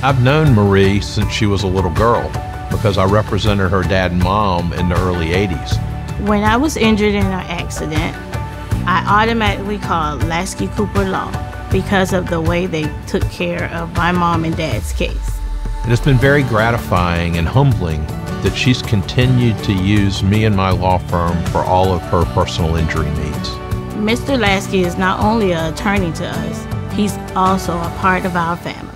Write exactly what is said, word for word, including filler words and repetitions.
I've known Marie since she was a little girl because I represented her dad and mom in the early eighties. When I was injured in an accident, I automatically called Lasky Cooper Law because of the way they took care of my mom and dad's case. It has been very gratifying and humbling that she's continued to use me and my law firm for all of her personal injury needs. Mister Lasky is not only an attorney to us, he's also a part of our family.